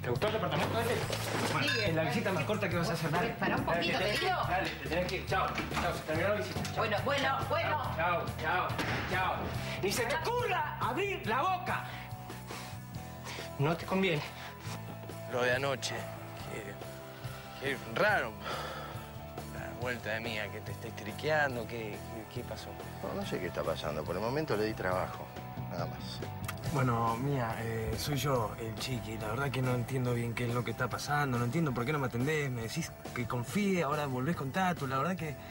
¿Te gustó el departamento ese? Bueno, Sí, es la visita más corta que vas a hacer, dale. Para un poquito, querido. Dale, te tenés que ir. Chao, chao, se terminó la visita. Chao. Bueno. Chao, chao, chao. ¡Ni se te ocurra abrir la boca! No te conviene. Lo de anoche. Qué raro. La vuelta de mía, que te está histeriqueando. ¿Qué pasó? No sé qué está pasando. Por el momento le di trabajo. Nada más. Bueno, Mía, soy yo, el Chiqui. La verdad que no entiendo bien qué es lo que está pasando. No entiendo por qué no me atendés. Me decís que confíe, ahora volvés con Tato. La verdad que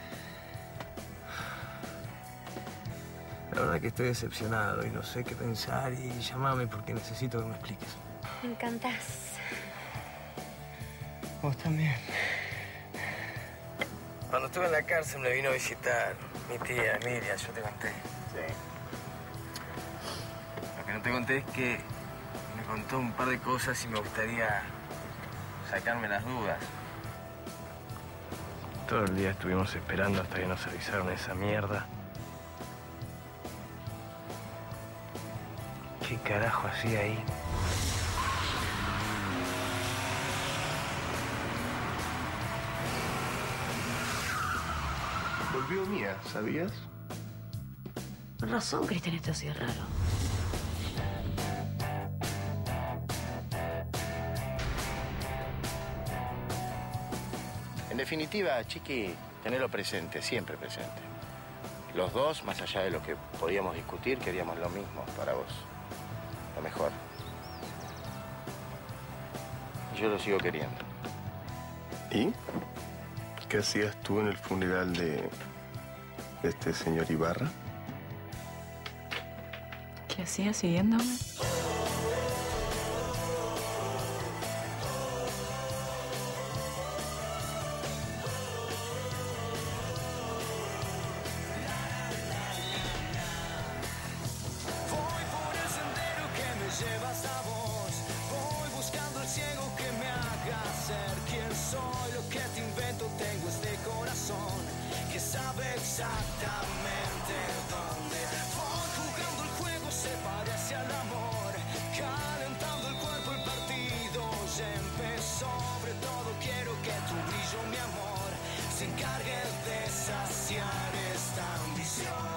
estoy decepcionado y no sé qué pensar. Y llamame porque necesito que me expliques. Me encantás. Vos también. Cuando estuve en la cárcel me vino a visitar mi tía Emilia, yo te conté. Sí. Lo que no te conté es que me contó un par de cosas y me gustaría sacarme las dudas. Todo el día estuvimos esperando hasta que nos avisaron esa mierda. ¿Qué carajo hacía ahí? Volvió Mía, ¿sabías? Con razón, Cristian, esto sí es raro. En definitiva, Chiqui, tenerlo presente, siempre presente. Los dos, más allá de lo que podíamos discutir, queríamos lo mismo para vos. Lo mejor. Y yo lo sigo queriendo. ¿Y? ¿Qué hacías tú en el funeral de este señor Ibarra? ¿Qué hacía siguiéndome? Llevas a vos, voy buscando el ciego que me haga ser quien soy. Lo que te invento, tengo este corazón que sabe exactamente dónde voy. Jugando el juego se parece al amor, calentando el cuerpo el partido ya empezó. Sobre todo quiero que tu brillo, mi amor, se encargue de saciar esta ambición.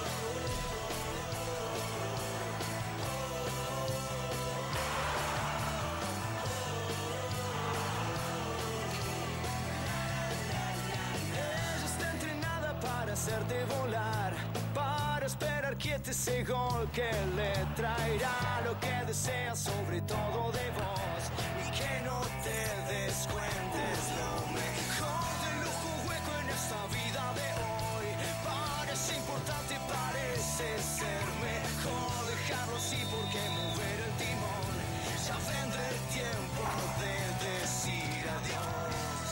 Para hacerte volar, para esperar quiete ese gol que le traerá lo que deseas, sobre todo de vos, y que no te descuentes lo mejor del lujo hueco en esta vida de hoy. Parece importante, parece ser mejor dejarlo así, porque mover el timón, ya vendrá el tiempo de decir adiós.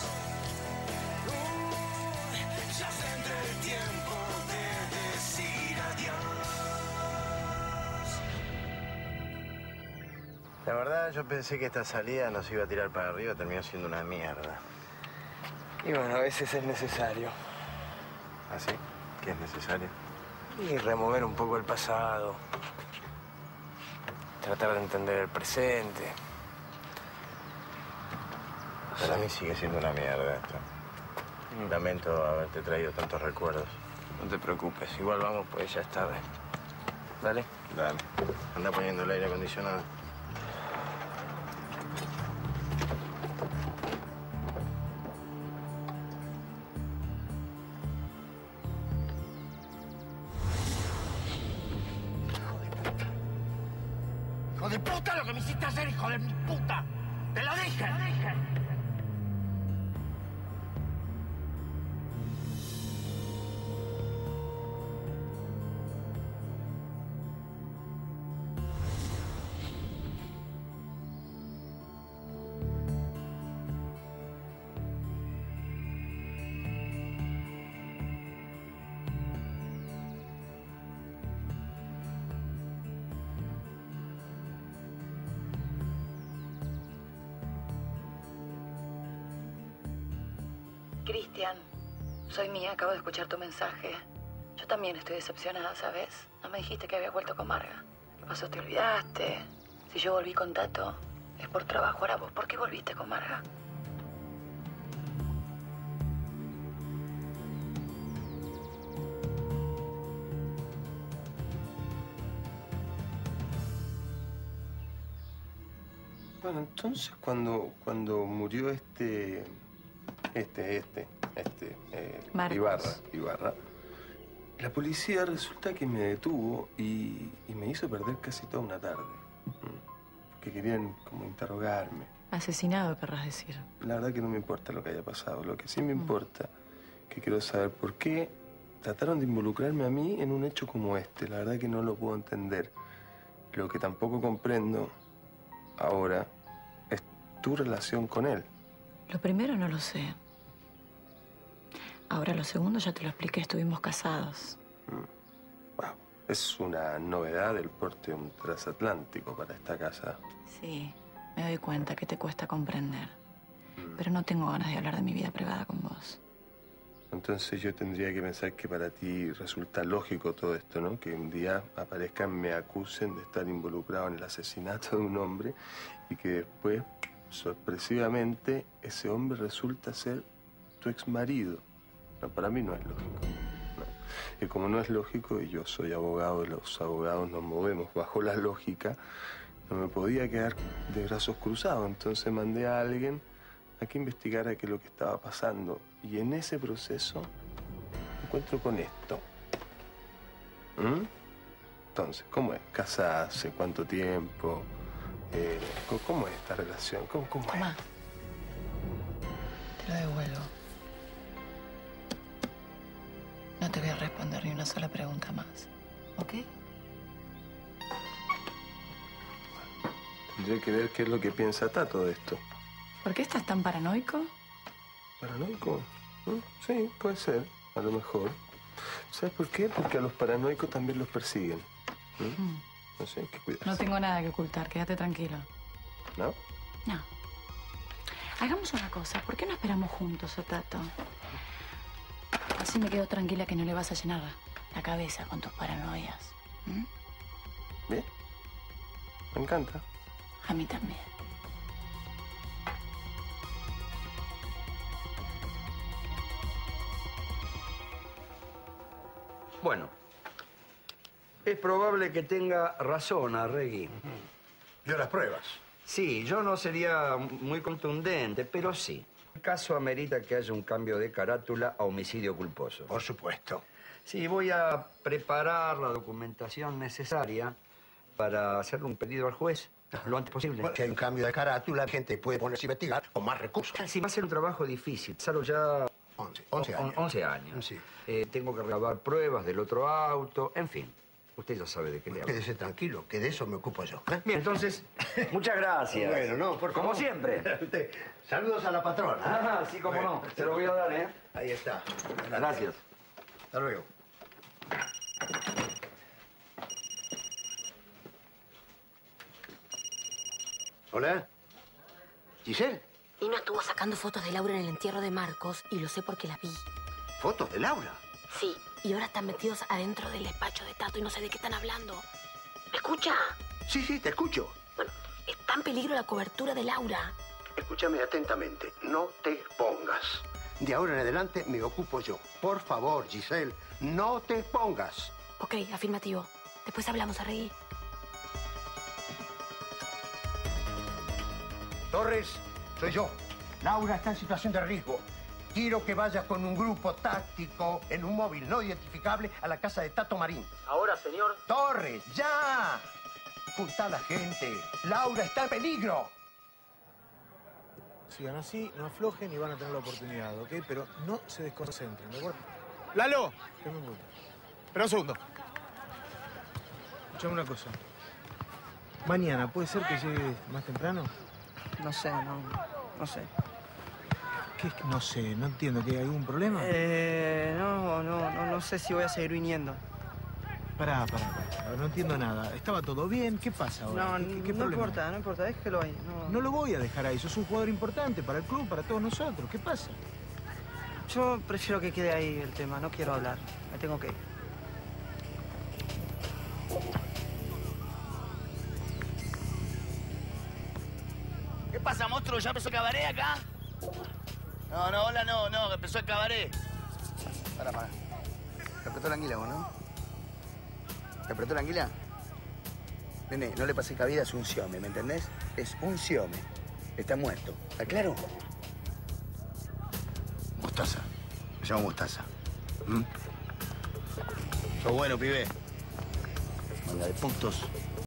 Ya vendrá el tiempo de decir adiós. La verdad, yo pensé que esta salida nos iba a tirar para arriba, terminó siendo una mierda. Y bueno, a veces es necesario. ¿Ah, sí? ¿Qué es necesario? Y remover un poco el pasado. Tratar de entender el presente. Para mí sigue siendo una mierda esto. Lamento haberte traído tantos recuerdos. No te preocupes, igual vamos, pues ya es tarde. Dale. Dale. Anda poniendo el aire acondicionado. ¡Hijo de puta lo que me hiciste hacer, hijo de mi puta! ¡Te lo dije! Cristian, soy Mía, acabo de escuchar tu mensaje. Yo también estoy decepcionada, ¿sabes? No me dijiste que había vuelto con Marga. ¿Qué pasó? ¿Te olvidaste? Si yo volví con Tato, Es por trabajo. Ahora vos, ¿por qué volviste con Marga? Bueno, entonces cuando murió Marcos. Ibarra, la policía resulta que me detuvo y me hizo perder casi toda una tarde. Que querían como interrogarme. Asesinado, querrás decir. La verdad que no me importa lo que haya pasado. Lo que sí me importa, que quiero saber por qué trataron de involucrarme a mí en un hecho como este. La verdad que no lo puedo entender. Lo que tampoco comprendo ahora es tu relación con él. Lo primero no lo sé. Ahora lo segundo ya te lo expliqué, estuvimos casados. Wow. Es una novedad el porte de un transatlántico para esta casa. Sí, me doy cuenta que te cuesta comprender. Pero no tengo ganas de hablar de mi vida privada con vos. Entonces yo tendría que pensar que para ti resulta lógico todo esto, ¿no? Que un día aparezcan, me acusen de estar involucrado en el asesinato de un hombre y que después, sorpresivamente, ese hombre resulta ser tu exmarido. No, para mí no es lógico. No. Y como no es lógico, y yo soy abogado, y los abogados nos movemos bajo la lógica, no me podía quedar de brazos cruzados. Entonces mandé a alguien a que investigara qué es lo que estaba pasando. Y en ese proceso me encuentro con esto. Entonces, ¿cómo es? ¿Casarse? ¿Cuánto tiempo? ¿Cómo es esta relación? ¿Cómo es? Tomá. Te lo devuelvo. No te voy a responder ni una sola pregunta más. ¿Ok? Tendría que ver qué es lo que piensa Tato de esto. ¿Por qué estás tan paranoico? ¿Paranoico? Sí, puede ser, a lo mejor. ¿Sabes por qué? Porque a los paranoicos también los persiguen. No sé, hay que cuidarse. No tengo nada que ocultar, quédate tranquilo. ¿No? No. Hagamos una cosa, ¿por qué no esperamos juntos a Tato? Así me quedo tranquila que no le vas a llenar la cabeza con tus paranoias. Bien. Me encanta. A mí también. Bueno, es probable que tenga razón Arregui. ¿Vio las pruebas? Sí, yo no sería muy contundente, pero sí. El caso amerita que haya un cambio de carátula a homicidio culposo. Por supuesto. Sí, voy a preparar la documentación necesaria para hacerle un pedido al juez lo antes posible. Bueno, si hay un cambio de carátula, la gente puede ponerse a investigar con más recursos. Sí, va a ser un trabajo difícil. Salvo ya 11 años. 11 años. Sí. Tengo que recabar pruebas del otro auto, en fin. Usted ya sabe de qué le hablo. Quédese tranquilo, que de eso me ocupo yo. Bien, entonces, muchas gracias. Bueno, no, por favor. Como siempre. Saludos a la patrona. Ah, sí, cómo no. Se lo voy a dar, ¿eh? Ahí está. Gracias. Hasta luego. Hola. ¿Giselle? Nino estuvo sacando fotos de Laura en el entierro de Marcos y lo sé porque las vi. ¿Fotos de Laura? Sí, y ahora están metidos adentro del despacho de Tato y no sé de qué están hablando. ¿Me escucha? Sí, te escucho. Bueno, está en peligro la cobertura de Laura. Escúchame atentamente. No te expongas. De ahora en adelante me ocupo yo. Por favor, Giselle, no te expongas. Ok, afirmativo. Después hablamos, Arregui. Torres, soy yo. Laura está en situación de riesgo. Quiero que vayas con un grupo táctico en un móvil no identificable a la casa de Tato Marín. Ahora, señor. Torres, ya. Junta a la gente. Laura está en peligro. Sigan así, no aflojen y van a tener la oportunidad, ¿ok? Pero no se desconcentren, ¿de acuerdo? ¡Lalo! Espera un segundo. Escuchame una cosa. Mañana, ¿puede ser que llegues más temprano? No sé, no sé. ¿Qué es que no sé? No entiendo. ¿Que hay algún problema? No sé si voy a seguir viniendo. Pará. No entiendo nada. ¿Estaba todo bien? ¿Qué pasa ahora? ¿Qué No problema? importa, déjelo ahí. No lo voy a dejar ahí. Sos un jugador importante para el club, para todos nosotros. ¿Qué pasa? Yo prefiero que quede ahí el tema. No quiero hablar. Me tengo que ir. pasa, monstruo? ¿Ya empezó el cabaret acá? No, hola, no, que empezó el cabaret. Para. ¿Te apretó la anguila vos, no? ¿Te apretó la anguila? Nene, no le pasé cabida, es un siome, ¿me entendés? Es un siome. Está muerto. ¿Está claro? Mostaza. Me llamo Mostaza. ¿Mm? Sos bueno, pibe. Manga de puntos.